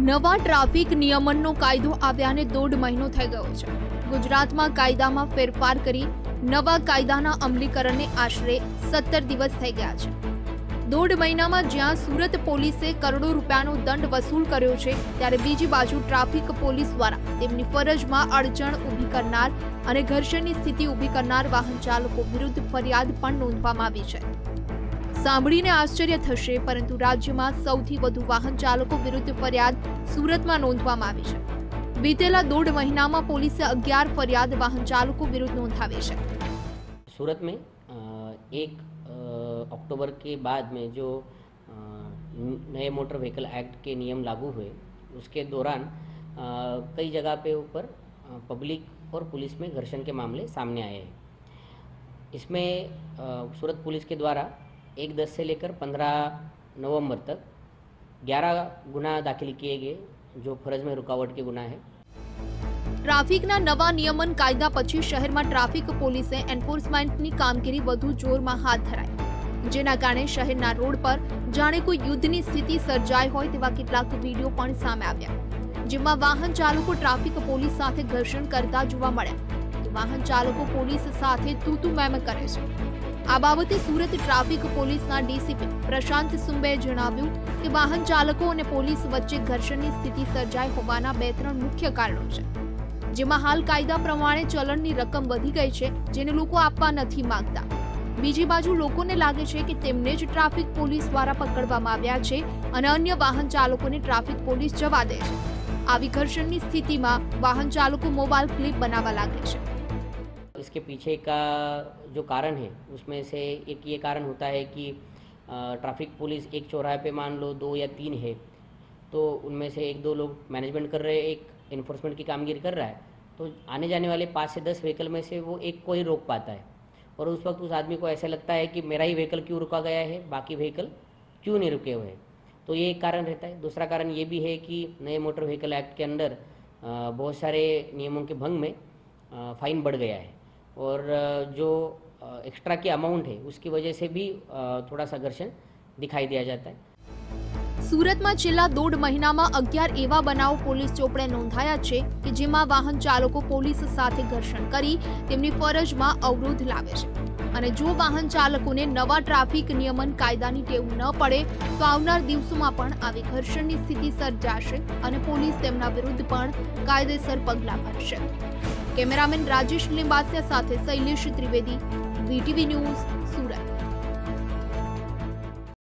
નવા ટ્રાફિક નિયમનનો કાયદો આવ્યાને 1.5 મહિનો થઈ ગયો છે। ગુજરાતમાં કાયદામાં ફેરફાર કરી નવા કાયદાના અમલીકરણને આશરે 17 દિવસ થઈ ગયા છે। 1.5 મહિનામાં જ્યાં સુરત પોલીસે કરોડો રૂપિયાનો દંડ વસૂલ કર્યો છે, ત્યારે બીજી બાજુ ટ્રાફિક પોલીસ દ્વારા તેમની ફરજમાં અડચણ ઊભી કરનાર અને ઘર્ષણની સ્થિતિ ઊભી કરનાર વાહન ચાલકો વિરુદ્ધ ફરિયાદ પણ નોંધવામાં આવી છે। સાંભળીને આશ્ચર્ય થશે, પરંતુ રાજ્યમાં સૌથી વધુ વાહન ચાલકો વિરુદ્ધ ફરિયાદ સુરતમાં નોંધવામાં આવી છે। बीतेला 1.5 महीना पुलिस 11 फरियाद वाहन चालकों विरुद्ध नोंधावी है। सूरत में 1 अक्टूबर के बाद में जो नए मोटर व्हीकल एक्ट के नियम लागू हुए, उसके दौरान कई जगह पे ऊपर पब्लिक और पुलिस में घर्षण के मामले सामने आए हैं। इसमें सूरत पुलिस के द्वारा 1/10 से लेकर 15 नवंबर तक 11 गुना दाखिल किए गए, जो फरज में रुकावट के गुना है। ट्राफिकना नवा नियमन कायदा पछी शहर में ट्राफिक पुलिसे एनफोर्समेंटनी कामगीरी वधु जोरमां हाथ धराई, जेना कारणे शहरना रोड पर जाणे कोई युद्धनी स्थिति सर्जाई होय तेवा केटलाक वीडियो पण सामे आव्या, जेमां वाहन चालको ट्राफिक पुलिस साथे घर्षण करता जोवा मळ्या। वाहन चालको पुलिस साथे तूतू मेम करे छे। आ बाबते सूरत ट्राफिक पुलिसना डीसीपी प्रशांत सुंबे जणाव्युं के वाहन चालको अने पुलिस वच्चे घर्षणनी स्थिति सर्जाई होवाना 2-3 मुख्य कारणो छे, जेमां हाल कायदा प्रमाणे चलणनी रकम वधी गई छे, जेने लोको आपवा नथी मांगता। बीजी बाजु लोकोने लागे छे के तेमने ज ट्राफिक पुलिस द्वारा पकड़वामां आव्या छे अने अन्य वाहन चालकोने ट्राफिक पुलिस जवा दे छे। आवी घर्षणनी स्थितिमां वाहन चालको मोबाइल क्लिप बनावा लागे छे। इसके पीछे का जो कारण है, उसमें से एक ये कारण होता है कि ट्रैफिक पुलिस एक चौराहे पे मान लो 2 या 3 है, तो उनमें से 1-2 लोग मैनेजमेंट कर रहे हैं, एक इन्फोर्समेंट की कामगिरी कर रहा है, तो आने जाने वाले 5 से 10 व्हीकल में से वो एक को ही रोक पाता है। और उस वक्त उस आदमी को ऐसा लगता है कि मेरा ही व्हीकल क्यों रुका गया है, बाकी व्हीकल क्यों नहीं रुके हुए हैं। तो ये एक कारण रहता है। दूसरा कारण ये भी है कि नए मोटर व्हीकल एक्ट के अंदर बहुत सारे नियमों के भंग में फ़ाइन बढ़ गया है, और जो एक्स्ट्रा की अमाउंट है उसकी वजह से भी थोड़ा सा घर्षण दिखाई दिया जाता है। सूरत में छेल्ला 1.5 महीना में 11 एवा बनाव पुलिस चोपड़े नोंधाया छे कि जेमां वाहन चालको पुलिस साथे घर्षण करी तेमनी फरजमां अवरोध लावे छे। अने जो वाहन चालकोने नवा ट्राफिक नियमन कायदानी टेव न पड़े तो आवनार दिवसोमां पण आवी घर्षणनी स्थिति सर्जाशे अने पुलिस तेमना विरुद्ध पण कायदेसर पगलां भरशे। कैमरामेन राजेश लिंबासिया साथे शैलेश त्रिवेदी, वीटीवी न्यूज़, सूरत।